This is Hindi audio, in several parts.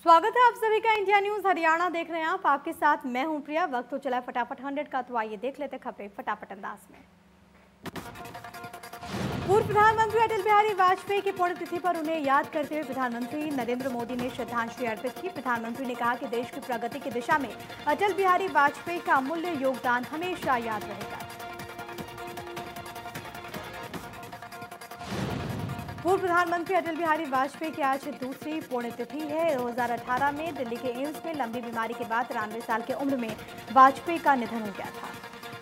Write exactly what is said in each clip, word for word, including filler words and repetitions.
स्वागत है आप सभी का इंडिया न्यूज हरियाणा देख रहे हैं आप आपके साथ मैं हूं प्रिया। वक्त हो चला है फटाफट हंड्रेड का, तो आइए देख लेते खबरें फटाफट अंदाज में। पूर्व प्रधानमंत्री अटल बिहारी वाजपेयी की पुण्यतिथि पर उन्हें याद करते हुए प्रधानमंत्री नरेंद्र मोदी ने श्रद्धांजलि अर्पित की। प्रधानमंत्री ने कहा कि देश की प्रगति की दिशा में अटल बिहारी वाजपेयी का अमूल्य योगदान हमेशा याद रहेगा। पूर्व प्रधानमंत्री अटल बिहारी वाजपेयी की आज दूसरी पुण्यतिथि है। दो हज़ार अठारह में दिल्ली के एम्स में लंबी बीमारी के बाद तिरानवे साल की उम्र में वाजपेयी का निधन हो गया था।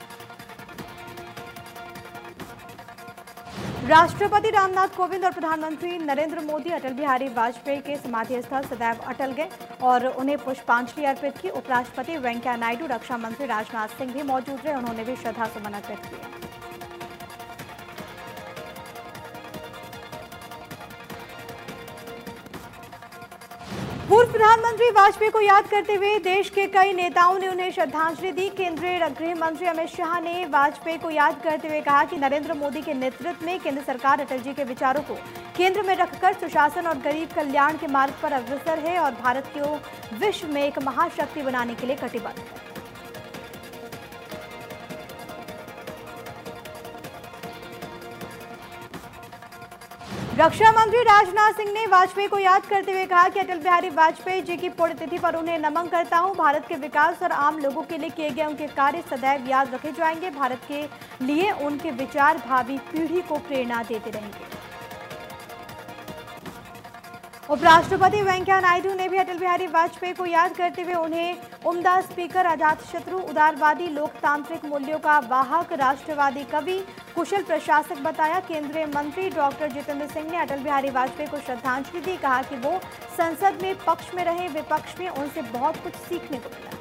राष्ट्रपति रामनाथ कोविंद और प्रधानमंत्री नरेंद्र मोदी अटल बिहारी वाजपेयी के समाधि स्थल सदैव अटल गए और उन्हें पुष्पांजलि अर्पित की। उपराष्ट्रपति वेंकैया नायडू, रक्षा मंत्री राजनाथ सिंह भी मौजूद रहे। उन्होंने भी श्रद्धासुमन अर्पित किए। पूर्व प्रधानमंत्री वाजपेयी को याद करते हुए देश के कई नेताओं ने उन्हें श्रद्धांजलि दी। केंद्रीय गृह मंत्री अमित शाह ने वाजपेयी को याद करते हुए कहा कि नरेंद्र मोदी के नेतृत्व में केंद्र सरकार अटल जी के विचारों को केंद्र में रखकर सुशासन और गरीब कल्याण के मार्ग पर अग्रसर है और भारत को विश्व में एक महाशक्ति बनाने के लिए कटिबद्ध है। रक्षा मंत्री राजनाथ सिंह ने वाजपेयी को याद करते हुए कहा कि अटल बिहारी वाजपेयी जी की पुण्यतिथि पर उन्हें नमन करता हूं। भारत के विकास और आम लोगों के लिए किए गए उनके कार्य सदैव याद रखे जाएंगे। भारत के लिए उनके विचार भावी पीढ़ी को प्रेरणा देते रहेंगे। उपराष्ट्रपति वेंकैया नायडू ने भी अटल बिहारी वाजपेयी को याद करते हुए उन्हें उम्दा स्पीकर, अजातशत्रु, उदारवादी, लोकतांत्रिक मूल्यों का वाहक, राष्ट्रवादी कवि, कुशल प्रशासक बताया। केंद्रीय मंत्री डॉक्टर जितेंद्र सिंह ने अटल बिहारी वाजपेयी को श्रद्धांजलि दी। कहा कि वो संसद में पक्ष में रहे, विपक्ष में उनसे बहुत कुछ सीखने को मिला।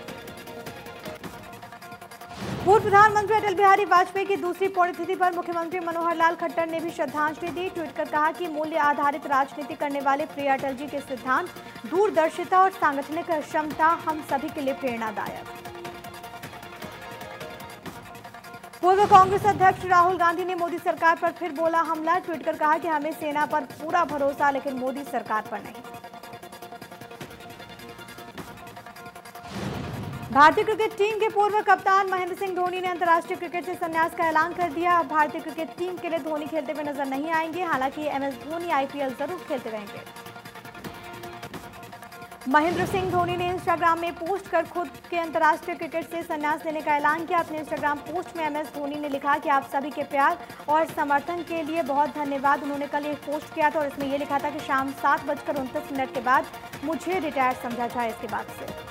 पूर्व प्रधानमंत्री अटल बिहारी वाजपेयी की दूसरी पुण्यतिथि पर मुख्यमंत्री मनोहर लाल खट्टर ने भी श्रद्धांजलि दी। ट्वीट कर कहा कि मूल्य आधारित राजनीति करने वाले प्रिय अटल जी के सिद्धांत, दूरदर्शिता और सांगठनिक क्षमता हम सभी के लिए प्रेरणादायक। पूर्व कांग्रेस अध्यक्ष राहुल गांधी ने मोदी सरकार पर फिर बोला हमला। ट्वीट कर कहा कि हमें सेना पर पूरा भरोसा, लेकिन मोदी सरकार पर नहीं। भारतीय क्रिकेट टीम के पूर्व कप्तान महेंद्र सिंह धोनी ने अंतर्राष्ट्रीय क्रिकेट से संन्यास का ऐलान कर दिया। अब भारतीय क्रिकेट टीम के लिए धोनी खेलते हुए नजर नहीं आएंगे। हालांकि एम एस धोनी आईपीएल जरूर खेलते रहेंगे। महेंद्र सिंह धोनी ने इंस्टाग्राम में पोस्ट कर खुद के अंतर्राष्ट्रीय क्रिकेट से संन्यास लेने का ऐलान किया। अपने इंस्टाग्राम पोस्ट में एम एस धोनी ने लिखा कि आप सभी के प्यार और समर्थन के लिए बहुत धन्यवाद। उन्होंने कल एक पोस्ट किया था और इसमें यह लिखा था कि शाम सात बजकर उनतीस मिनट के बाद मुझे रिटायर समझा जाए। इसके बाद से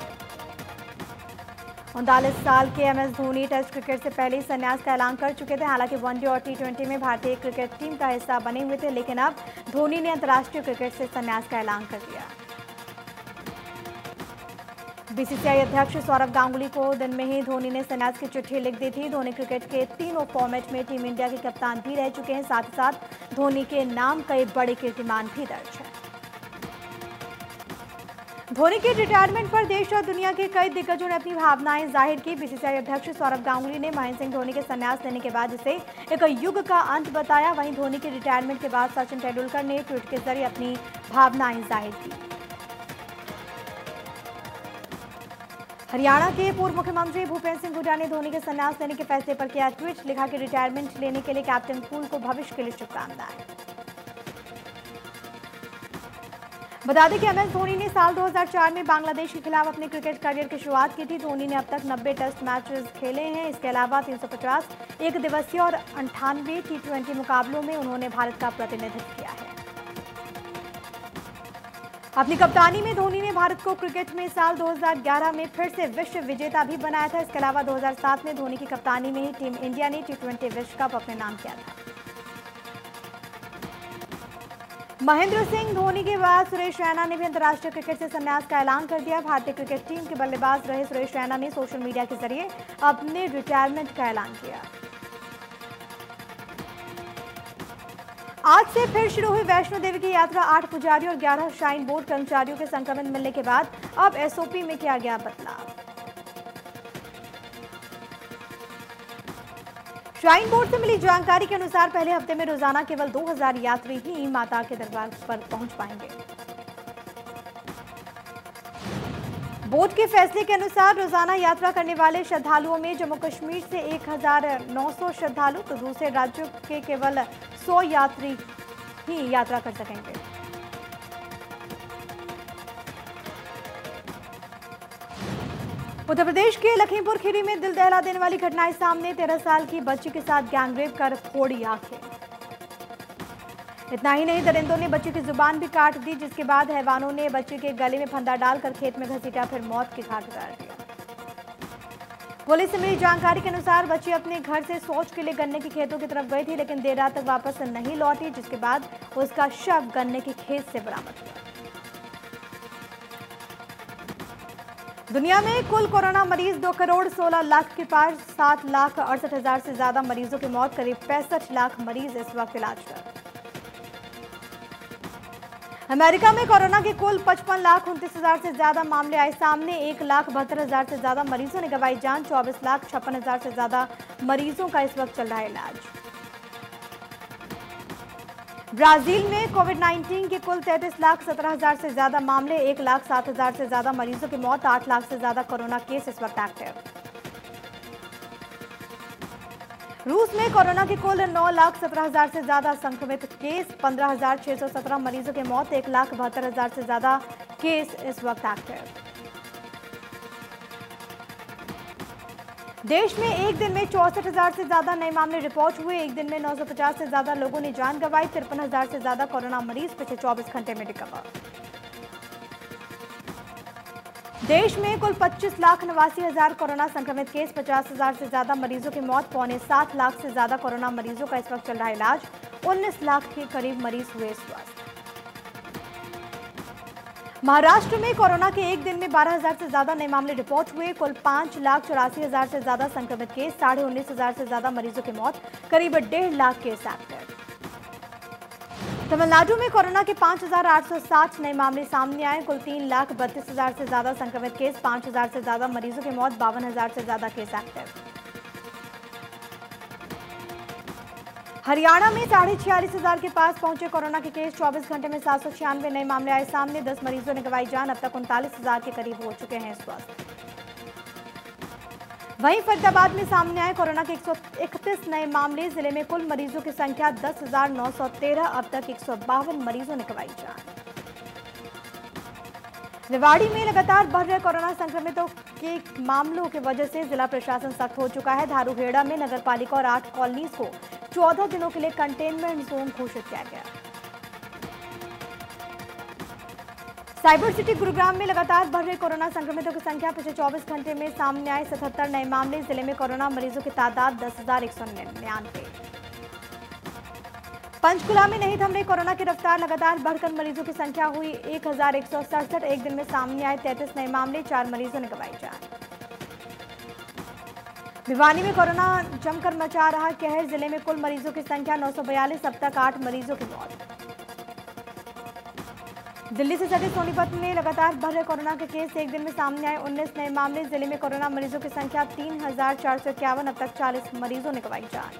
उनतालीस साल के M S Dhoni test cricket से पहले ही संन्यास का ऐलान कर चुके थे। हालांकि वनडे और टी ट्वेंटी में भारतीय क्रिकेट टीम का हिस्सा बने हुए थे, लेकिन अब धोनी ने अंतर्राष्ट्रीय क्रिकेट से संन्यास का ऐलान कर दिया। बीसीसीआई अध्यक्ष सौरव गांगुली को दिन में ही धोनी ने संन्यास की चिट्ठी लिख दी थी। धोनी क्रिकेट के तीनों फॉर्मेट में टीम इंडिया के कप्तान भी रह चुके हैं। साथ ही साथ धोनी के नाम कई बड़े कीर्तिमान भी दर्ज है। धोनी के रिटायरमेंट पर देश और दुनिया के कई दिग्गजों ने अपनी भावनाएं जाहिर की। बीसीसीआई अध्यक्ष सौरव गांगुली ने महेंद्र सिंह धोनी के संन्यास लेने के बाद इसे एक युग का अंत बताया। वहीं धोनी के रिटायरमेंट के बाद सचिन तेंदुलकर ने ट्वीट के जरिए अपनी भावनाएं जाहिर की। हरियाणा के पूर्व मुख्यमंत्री भूपेंद्र सिंह हुड्डा ने धोनी के संन्यास लेने के फैसले पर किया ट्वीट। लिखा कि रिटायरमेंट लेने के लिए कैप्टन कूल को भविष्य के लिए शुभकामनाएं। बता दें कि एम एस धोनी ने साल दो हज़ार चार में बांग्लादेश के खिलाफ अपने क्रिकेट करियर की शुरुआत की थी। धोनी ने अब तक नब्बे टेस्ट मैचेस खेले हैं। इसके अलावा तीन सौ पचास एक दिवसीय और अंठानवे टी ट्वेंटी मुकाबलों में उन्होंने भारत का प्रतिनिधित्व किया है। अपनी कप्तानी में धोनी ने भारत को क्रिकेट में साल दो हज़ार ग्यारह में फिर से विश्व विजेता भी बनाया था। इसके अलावा दो हज़ार सात में धोनी की कप्तानी में ही टीम इंडिया ने टी ट्वेंटी विश्व कप अपने नाम किया था। महेंद्र सिंह धोनी के बाद सुरेश रैना ने भी अंतर्राष्ट्रीय क्रिकेट से संन्यास का ऐलान कर दिया। भारतीय क्रिकेट टीम के बल्लेबाज रहे सुरेश रैना ने सोशल मीडिया के जरिए अपने रिटायरमेंट का ऐलान किया। आज से फिर शुरू हुई वैष्णो देवी की यात्रा। आठ पुजारियों और ग्यारह श्राइन बोर्ड कर्मचारियों के संक्रमण मिलने के बाद अब एसओपी में किया गया बदलाव। श्राइन बोर्ड से मिली जानकारी के अनुसार पहले हफ्ते में रोजाना केवल दो हज़ार यात्री ही माता के दरबार पर पहुंच पाएंगे। बोर्ड के फैसले के अनुसार रोजाना यात्रा करने वाले श्रद्धालुओं में जम्मू कश्मीर से एक हज़ार नौ सौ श्रद्धालु तो दूसरे राज्यों के केवल सौ यात्री ही यात्रा कर सकेंगे। उत्तर प्रदेश के लखीमपुर खीरी में दिल दहला देने वाली घटनाएं सामने। तेरह साल की बच्ची के साथ गैंगरेप कर फोड़ी आंखें। इतना ही नहीं, दरिंदों ने बच्ची की जुबान भी काट दी, जिसके बाद हैवानों ने बच्ची के गले में फंदा डालकर खेत में घसीटा, फिर मौत के घाट उतार दिया। पुलिस से मिली जानकारी के अनुसार बच्ची अपने घर से शौच के लिए गन्ने के खेतों की तरफ गई थी, लेकिन देर रात तक वापस नहीं लौटी, जिसके बाद उसका शव गन्ने के खेत से बरामद हुआ। दुनिया में कुल कोरोना मरीज दो करोड़ सोलह लाख के पार, सात लाख अड़सठ हजार से ज्यादा मरीजों की मौत, करीब पैंसठ लाख मरीज इस वक्त इलाज कर। अमेरिका में कोरोना के कुल पचपन लाख उनतीस हजार से ज्यादा मामले आए सामने। एक लाख बहत्तर हजार से ज्यादा मरीजों ने गंवाई जान। चौबीस लाख छप्पन हजार से ज्यादा मरीजों का इस वक्त चल रहा है इलाज। ब्राजील में कोविड नाइन्टीन के कुल तैंतीस लाख सत्रह हजार से ज्यादा मामले, एक लाख सात हजार से ज्यादा मरीजों की मौत, आठ लाख से ज्यादा कोरोना केस इस वक्त एक्टिव। रूस में कोरोना के कुल नौ लाख सत्रह हजार से ज्यादा संक्रमित केस, पंद्रह हजार छह सौ सत्रह मरीजों की मौत, एक लाख बहत्तर हजार से ज्यादा केस इस वक्त एक्टिव। देश में एक दिन में चौसठ हजार से ज्यादा नए मामले रिपोर्ट हुए। एक दिन में नौ सौ पचास से ज्यादा लोगों ने जान गंवाई। तिरपन हजार से ज्यादा कोरोना मरीज पिछले चौबीस घंटे में रिकवर। देश में कुल पच्चीस लाख नवासी हजार कोरोना संक्रमित केस, पचास हजार से ज्यादा मरीजों की मौत, पौने सात लाख से ज्यादा कोरोना मरीजों का इस वक्त चल रहा है इलाज। उन्नीस लाख के करीब मरीज हुए स्वस्थ। महाराष्ट्र में कोरोना के एक दिन में बारह हजार से ज्यादा नए मामले रिपोर्ट हुए। कुल पांच लाख चौरासी हजार से ज्यादा संक्रमित केस, साढ़े उन्नीस हजार से ज्यादा मरीजों की मौत, करीब डेढ़ लाख केस एक्टिव। तमिलनाडु में कोरोना के पांच हजार आठ सौ साठ नए मामले सामने आए। कुल तीन लाख बत्तीस हजार से ज्यादा संक्रमित केस, पांच हजार से ज्यादा मरीजों की मौत, बावन हजार से ज्यादा केस एक्टिव। हरियाणा में साढ़े छियालीस हजार के पास पहुंचे कोरोना के केस। चौबीस घंटे में सात सौ छियानवे नए मामले आए सामने। दस मरीजों ने गंवाई जान। अब तक उनतालीस हजार के करीब हो चुके हैं स्वस्थ। वहीं फरीदाबाद में सामने आए कोरोना के एक सौ इकतीस नए मामले। जिले में कुल मरीजों की संख्या दस हजार नौ सौ तेरह। अब तक एक सौ बावन मरीजों ने गंवाई जान। रेवाड़ी में लगातार बढ़ रहे कोरोना संक्रमितों के मामलों की वजह से जिला प्रशासन सख्त हो चुका है। धारूहेड़ा में नगरपालिका और आठ कॉलोनीज को चौदह दिनों के लिए कंटेनमेंट जोन घोषित किया गया। साइबर सिटी गुरुग्राम में लगातार बढ़ रहे कोरोना संक्रमितों की संख्या। पिछले चौबीस घंटे में सामने आए सतहत्तर नए मामले। जिले में कोरोना मरीजों की तादाद दस हजार एक सौ निन्यानवे। पंचकुला में नहीं थम रही कोरोना की रफ्तार। लगातार बढ़कर मरीजों की संख्या हुई एक हजार एक सौ सड़सठ। एक दिन में सामने आए तैंतीस नए मामले। चार मरीजों ने गंवाई जान। भिवानी में कोरोना जमकर मचा रहा कहर। जिले में कुल मरीजों की संख्या नौ सौ बयालीस। अब तक आठ मरीजों की मौत। दिल्ली से सटे सोनीपत में लगातार बढ़ रहे कोरोना के केस। एक दिन में सामने आए उन्नीस नए मामले। जिले में कोरोना मरीजों की संख्या तीन हजार चार सौ इक्यावन। अब तक चालीस मरीजों ने गंवाई जान।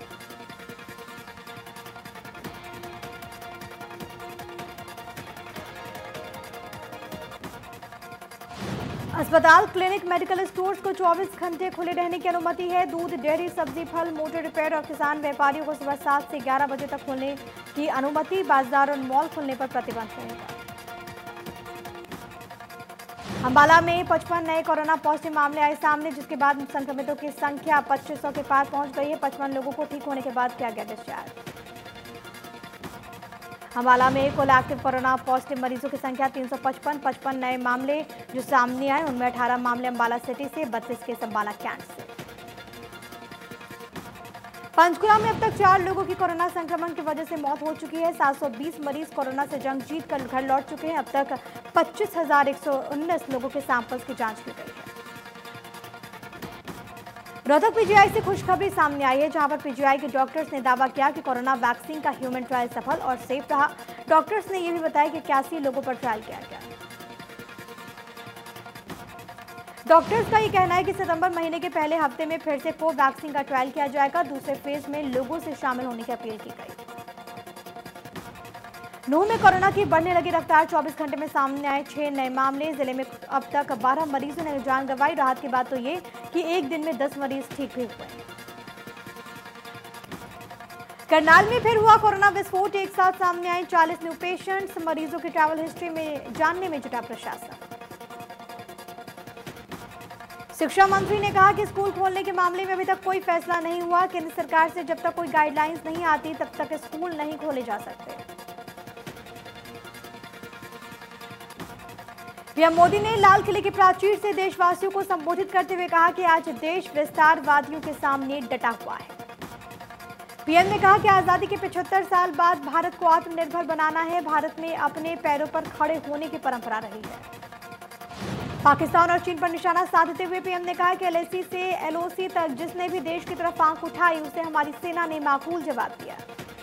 अस्पताल, क्लिनिक, मेडिकल स्टोर्स को चौबीस घंटे खुले रहने की अनुमति है। दूध, डेयरी, सब्जी, फल, मोटर रिपेयर और किसान व्यापारियों को सुबह सात से ग्यारह बजे तक खोलने की अनुमति। बाजार और मॉल खुलने पर प्रतिबंध रहेगा। अंबाला में पचपन नए कोरोना पॉजिटिव मामले आए सामने, जिसके बाद संक्रमितों की संख्या पच्चीस सौ के पार पहुंच गई है। पचपन लोगों को ठीक होने के बाद किया गया डिस्चार्ज। अंबाला में कुल एक्टिव कोरोना पॉजिटिव मरीजों की संख्या तीन सौ पचपन। पचपन नए मामले जो सामने आए, उनमें अठारह मामले अंबाला सिटी से, बत्तीस केस अंबाला कैंट से। पंचकुला में अब तक चार लोगों की कोरोना संक्रमण की वजह से मौत हो चुकी है। सात सौ बीस मरीज कोरोना से जंग जीत कर घर लौट चुके हैं। अब तक पच्चीस हजार एक सौ उन्नीस लोगों के सैंपल्स की जांच की गई है। रोहतक पीजीआई से खुशखबरी सामने आई है, जहां पर पीजीआई के डॉक्टर्स ने दावा किया कि कोरोना वैक्सीन का ह्यूमन ट्रायल सफल और सेफ रहा। डॉक्टर्स ने यह भी बताया कि इक्यासी लोगों पर ट्रायल किया गया। डॉक्टर्स का ये कहना है कि सितंबर महीने के पहले हफ्ते में फिर से कोवैक्सीन का ट्रायल किया जाएगा। दूसरे फेज में लोगों से शामिल होने की अपील की गई। नूंह में कोरोना की बढ़ने लगी रफ्तार, चौबीस घंटे में सामने आए छह नए मामले। जिले में अब तक बारह मरीजों ने जान गंवाई। राहत की बात तो ये कि एक दिन में दस मरीज ठीक भी हुए। करनाल में फिर हुआ कोरोना विस्फोट, एक साथ सामने आए चालीस न्यू पेशेंट्स। मरीजों की ट्रैवल हिस्ट्री में जानने में जुटा प्रशासन। शिक्षा मंत्री ने कहा कि स्कूल खोलने के मामले में अभी तक कोई फैसला नहीं हुआ। केंद्र सरकार से जब तक कोई गाइडलाइंस नहीं आती तब तक स्कूल नहीं खोले जा सकते। पीएम मोदी ने लाल किले की प्राचीर से देशवासियों को संबोधित करते हुए कहा कि आज देश विस्तारवादियों के सामने डटा हुआ है। पीएम ने कहा कि आजादी के पचहत्तर साल बाद भारत को आत्मनिर्भर बनाना है। भारत में अपने पैरों पर खड़े होने की परंपरा रही है। पाकिस्तान और चीन पर निशाना साधते हुए पीएम ने कहा कि एलएसी से एलओसी तक जिसने भी देश की तरफ आंख उठाई उसे हमारी सेना ने माकूल जवाब दिया।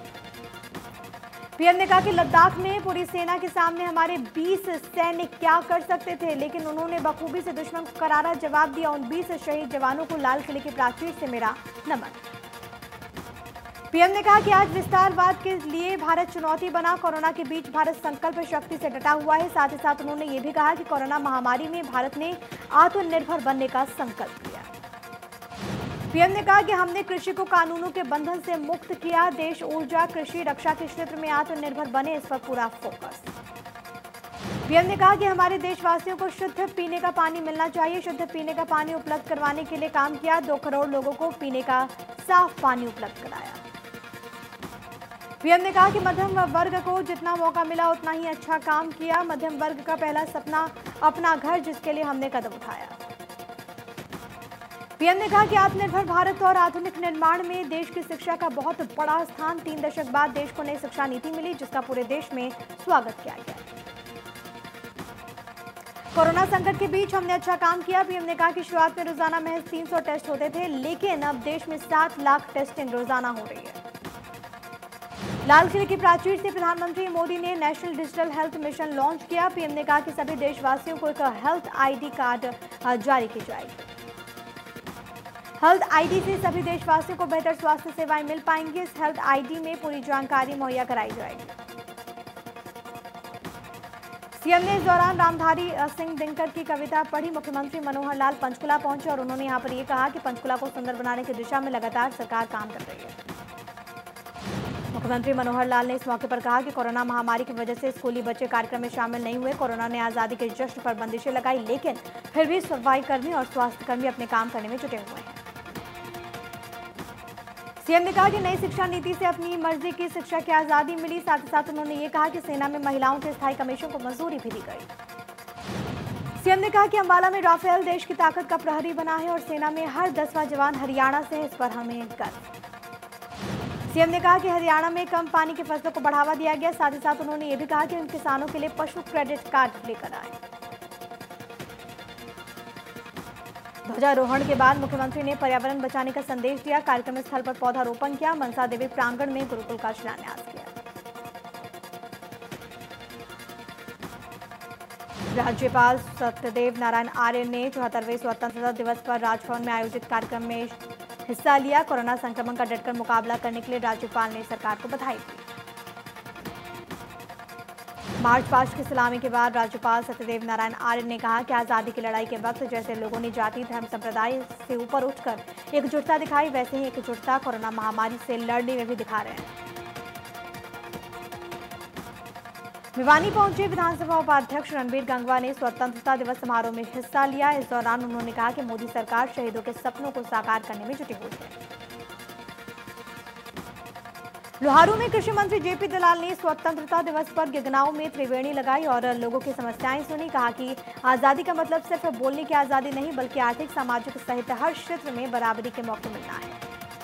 पीएम ने कहा कि लद्दाख में पूरी सेना के सामने हमारे बीस सैनिक क्या कर सकते थे, लेकिन उन्होंने बखूबी से दुश्मन को करारा जवाब दिया। उन बीस शहीद जवानों को लाल किले की प्राचीर से मेरा नमन। पीएम ने कहा कि आज विस्तारवाद के लिए भारत चुनौती बना। कोरोना के बीच भारत संकल्प शक्ति से डटा हुआ है। साथ ही साथ उन्होंने ये भी कहा कि कोरोना महामारी में भारत ने आत्मनिर्भर बनने का संकल्प लिया। पीएम ने कहा कि हमने कृषि को कानूनों के बंधन से मुक्त किया। देश ऊर्जा, कृषि, रक्षा के क्षेत्र में आत्मनिर्भर बने, इस पर पूरा फोकस। पीएम ने कहा कि हमारे देशवासियों को शुद्ध पीने का पानी मिलना चाहिए। शुद्ध पीने का पानी उपलब्ध करवाने के लिए काम किया। दो करोड़ लोगों को पीने का साफ पानी उपलब्ध कराया। पीएम ने कहा कि मध्यम वर्ग को जितना मौका मिला उतना ही अच्छा काम किया। मध्यम वर्ग का पहला सपना अपना घर, जिसके लिए हमने कदम उठाया। पीएम ने कहा कि आत्मनिर्भर भारत और आधुनिक निर्माण में देश की शिक्षा का बहुत बड़ा स्थान। तीन दशक बाद देश को नई शिक्षा नीति मिली, जिसका पूरे देश में स्वागत किया गया। कोरोना संकट के बीच हमने अच्छा काम किया। पीएम ने कहा कि शुरुआत में रोजाना महज तीन सौ टेस्ट होते थे, लेकिन अब देश में सात लाख टेस्टिंग रोजाना हो रही है। लाल किले की प्राचीर से प्रधानमंत्री मोदी ने national digital health mission launch किया। पीएम ने कहा कि सभी देशवासियों को एक हेल्थ आईडी कार्ड जारी की जाएगी। हेल्थ आईडी से सभी देशवासियों को बेहतर स्वास्थ्य सेवाएं मिल पाएंगी। इस हेल्थ आईडी में पूरी जानकारी मुहैया कराई जाएगी। सीएम ने इस दौरान रामधारी सिंह दिनकर की कविता पढ़ी। मुख्यमंत्री मनोहर लाल पंचकुला पहुंचे और उन्होंने यहां पर यह कहा कि पंचकुला को सुंदर बनाने की दिशा में लगातार सरकार काम कर रही है। मुख्यमंत्री मनोहर लाल ने इस मौके पर कहा कि कोरोना महामारी की वजह से स्कूली बच्चे कार्यक्रम में शामिल नहीं हुए। कोरोना ने आजादी के जश्न पर बंदिशें लगाई, लेकिन फिर भी सफाई कर्मी और स्वास्थ्य कर्मी अपने काम करने में जुटे हुए हैं। सीएम ने कहा कि नई शिक्षा नीति से अपनी मर्जी की शिक्षा की आजादी मिली। साथ ही साथ उन्होंने ये कहा कि सेना में महिलाओं के स्थायी कमीशन को मंजूरी भी दी गई। सीएम ने कहा कि अंबाला में राफेल देश की ताकत का प्रहरी बना है और सेना में हर दसवां जवान हरियाणा से है, इस पर हमें गर्व। सीएम ने कहा कि हरियाणा में कम पानी की फसलों को बढ़ावा दिया गया। साथ ही साथ उन्होंने ये भी कहा कि उन किसानों के लिए पशु क्रेडिट कार्ड लेकर आए। ध्वजारोहण के बाद मुख्यमंत्री ने पर्यावरण बचाने का संदेश दिया। कार्यक्रम स्थल पर पौधारोपण किया। मनसा देवी प्रांगण में गुरुकुल का शिलान्यास किया। राज्यपाल सत्यदेव नारायण आर्य ने चौहत्तरवें स्वतंत्रता दिवस पर राजभवन में आयोजित कार्यक्रम में हिस्सा लिया। कोरोना संक्रमण का डटकर मुकाबला करने के लिए राज्यपाल ने सरकार को बधाई दी। मार्च पास्ट की सलामी के बाद राज्यपाल सत्यदेव नारायण आर्य ने कहा कि आजादी की लड़ाई के वक्त जैसे लोगों ने जाति, धर्म, संप्रदाय से ऊपर उठकर एकजुटता दिखाई, वैसे ही एकजुटता कोरोना महामारी से लड़ने में भी दिखा रहे हैं। भिवानी पहुंचे विधानसभा उपाध्यक्ष रणबीर गंगवा ने स्वतंत्रता दिवस समारोह में हिस्सा लिया। इस दौरान उन्होंने कहा कि मोदी सरकार शहीदों के सपनों को साकार करने में जुटी हुई है। लोहारू में कृषि मंत्री जेपी दलाल ने स्वतंत्रता दिवस पर गिगनाओं में त्रिवेणी लगाई और लोगों की समस्याएं सुनी। कहा कि आजादी का मतलब सिर्फ बोलने की आजादी नहीं, बल्कि आर्थिक, सामाजिक सहित हर क्षेत्र में बराबरी के मौके मिलना है।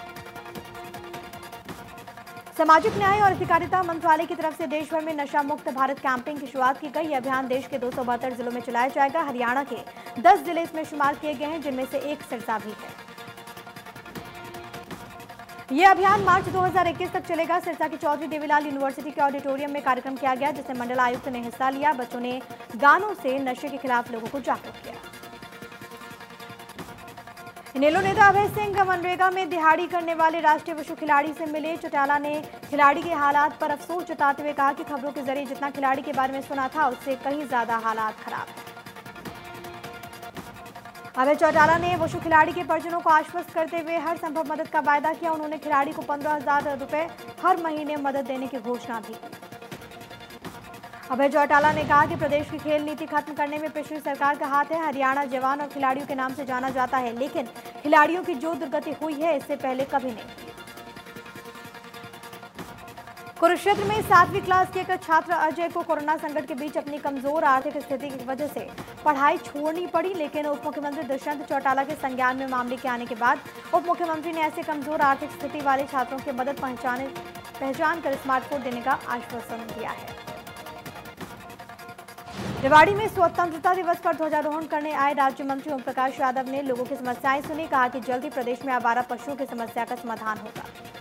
सामाजिक न्याय और अधिकारिता मंत्रालय की तरफ से देश भर में नशा मुक्त भारत कैंपेन की शुरुआत की गई। यह अभियान देश के दो सौ बहत्तर जिलों में चलाया जाएगा। हरियाणा के दस जिले इसमें शुमार किए गए हैं, जिनमें से एक सिरसा भी है। यह अभियान मार्च दो हज़ार इक्कीस तक चलेगा। सिरसा की चौधरी देवीलाल यूनिवर्सिटी के ऑडिटोरियम में कार्यक्रम किया गया, जिसमें मंडल आयुक्त ने हिस्सा लिया। बच्चों ने गानों से नशे के खिलाफ लोगों को जागरूक किया। इनेलो नेता अभय सिंह मनरेगा में दिहाड़ी करने वाले राष्ट्रीय वुशु खिलाड़ी से मिले। चौटाला ने खिलाड़ी के हालात पर अफसोस जताते हुए कहा कि खबरों के जरिए जितना खिलाड़ी के बारे में सुना था उससे कहीं ज्यादा हालात खराब हैं। अभय चौटाला ने वुशु खिलाड़ी के परिजनों को आश्वस्त करते हुए हर संभव मदद का वायदा किया। उन्होंने खिलाड़ी को पंद्रह हजार रुपए हर महीने मदद देने की घोषणा भी की। अभय चौटाला ने कहा कि प्रदेश की खेल नीति खत्म करने में पिछली सरकार का हाथ है। हरियाणा जवान और खिलाड़ियों के नाम से जाना जाता है, लेकिन खिलाड़ियों की जो दुर्गति हुई है इससे पहले कभी नहीं हुई। कुरुक्षेत्र में सातवीं क्लास के एक छात्र अजय को कोरोना संकट के बीच अपनी कमजोर आर्थिक स्थिति की वजह से पढ़ाई छोड़नी पड़ी, लेकिन उप मुख्यमंत्री दुष्यंत चौटाला के संज्ञान में मामले के आने के बाद उप मुख्यमंत्री ने ऐसे कमजोर आर्थिक स्थिति वाले छात्रों की मदद पहचाने पहचान कर स्मार्टफोन देने का आश्वासन दिया है। रेवाड़ी में स्वतंत्रता दिवस पर ध्वजारोहण करने आए राज्य मंत्री ओम प्रकाश यादव ने लोगों की समस्याएं सुनी। कहा कि जल्द ही प्रदेश में आवारा पशुओं की समस्या का समाधान होगा।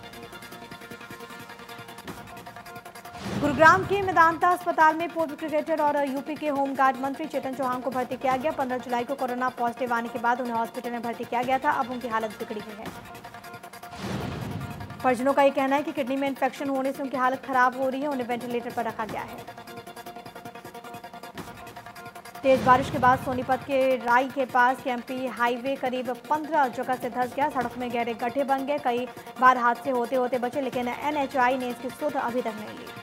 गुरुग्राम के मेदांता अस्पताल में पूर्व क्रिकेटर और यूपी के होमगार्ड मंत्री चेतन चौहान को भर्ती किया गया। पंद्रह जुलाई को कोरोना पॉजिटिव आने के बाद उन्हें हॉस्पिटल में भर्ती किया गया था। अब उनकी हालत बिगड़ी हुई है। परिजनों का यह कहना है कि किडनी में इंफेक्शन होने से उनकी हालत खराब हो रही है। उन्हें वेंटिलेटर पर रखा गया है। तेज बारिश के बाद सोनीपत के राई के पास केएमपी हाईवे करीब पंद्रह जगह से धंस गया। सड़क में गहरे गड्ढे बन गए। कई बार हादसे होते होते बचे, लेकिन एनएचआई ने इसकी सुध अभी तक नहीं ली।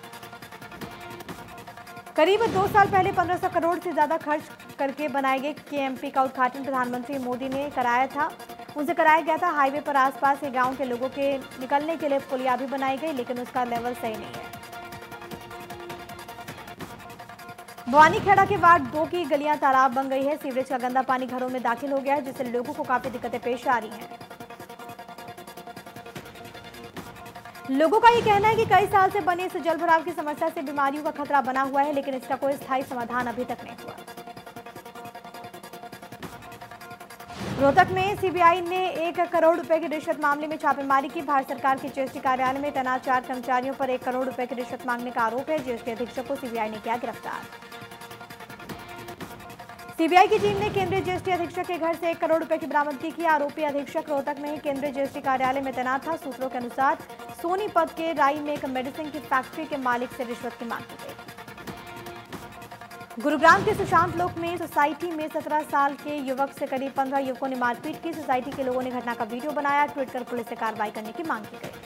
करीब दो साल पहले पंद्रह सौ करोड़ से ज्यादा खर्च करके बनाए गए केएमपी का उद्घाटन प्रधानमंत्री मोदी ने कराया था उनसे कराया गया था। हाईवे पर आसपास के गांव के लोगों के निकलने के लिए पुलिया भी बनाई गई, लेकिन उसका लेवल सही नहीं है। भवानीखेड़ा के वार्ड दो की गलियां तालाब बन गई है। सीवरेज का गंदा पानी घरों में दाखिल हो गया है, जिससे लोगों को काफी दिक्कतें पेश आ रही हैं। लोगों का ये कहना है कि कई साल से बने इस जल भराव की समस्या से बीमारियों का खतरा बना हुआ है, लेकिन इसका कोई स्थायी समाधान अभी तक नहीं हुआ। रोहतक में सीबीआई ने एक करोड़ रुपए की रिश्वत मामले में छापेमारी की। भारत सरकार के जीएसटी कार्यालय में तैनात चार कर्मचारियों पर एक करोड़ रुपए की रिश्वत मांगने का आरोप है। जीएसटी अधीक्षक को सीबीआई ने किया गिरफ्तार। सीबीआई की टीम ने केंद्रीय जीएसटी अधीक्षक के घर से एक करोड़ रुपए की बरामदगी की। आरोपी अधीक्षक रोहतक में ही केंद्रीय जीएसटी कार्यालय में तैनात था। सूत्रों के अनुसार सोनीपत के राई में एक मेडिसिन की फैक्ट्री के मालिक से रिश्वत की मांग की गई। गुरुग्राम के सुशांत लोक में सोसाइटी में सत्रह साल के युवक से करीब पंद्रह युवकों ने मारपीट की। सोसाइटी के लोगों ने घटना का वीडियो बनाया। ट्वीट कर पुलिस से कार्रवाई करने की मांग की गई।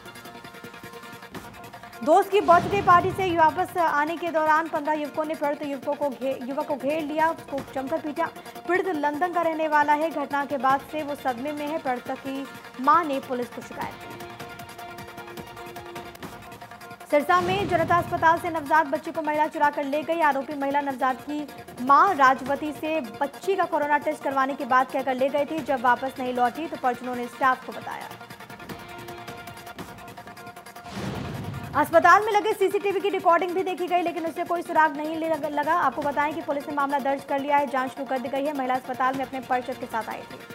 दोस्त की बर्थडे पार्टी से वापस आने के दौरान पंद्रह युवकों ने पीड़ित युवकों को युवक को घेर लिया, उसको जमकर पीटा। पीड़ित लंदन का रहने वाला है। घटना के बाद से वो सदमे में है। पीड़ित की मां ने पुलिस को शिकायत की। सिरसा में जनता अस्पताल से नवजात बच्ची को महिला चुरा कर ले गई। आरोपी महिला नवजात की मां राजवती से बच्ची का कोरोना टेस्ट करवाने की बात कहकर ले गई थी। जब वापस नहीं लौटी तो परिजनों ने स्टाफ को बताया। अस्पताल में लगे सीसीटीवी की रिकॉर्डिंग भी देखी गई, लेकिन उससे कोई सुराग नहीं लगा। आपको बताएं कि पुलिस ने मामला दर्ज कर लिया है। जांच शुरू कर दी गई है। महिला अस्पताल में अपने परिजन के साथ आई थी।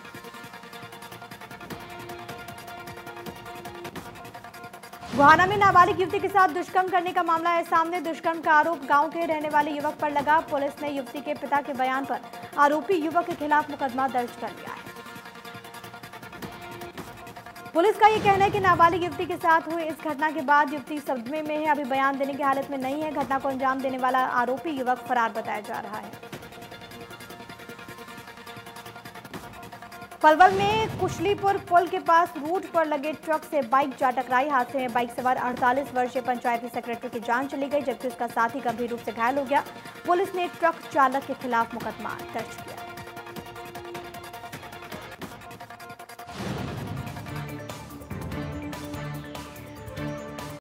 गोहाना में नाबालिग युवती के साथ दुष्कर्म करने का मामला है सामने। दुष्कर्म का आरोप गांव के रहने वाले युवक पर लगा। पुलिस ने युवती के पिता के बयान पर आरोपी युवक के खिलाफ मुकदमा दर्ज कर लिया है। पुलिस का यह कहना है कि नाबालिग युवती के साथ हुई इस घटना के बाद युवती सदमे में है, अभी बयान देने की हालत में नहीं है। घटना को अंजाम देने वाला आरोपी युवक फरार बताया जा रहा है। पलवल में कुशलीपुर पुल के पास रूट पर लगे ट्रक से बाइक जा टकराई। हादसे में बाइक सवार अड़तालीस वर्षीय पंचायती सेक्रेटरी की जान चली गई, जबकि उसका साथी गंभीर रूप से घायल हो गया। पुलिस ने ट्रक चालक के खिलाफ मुकदमा दर्ज किया।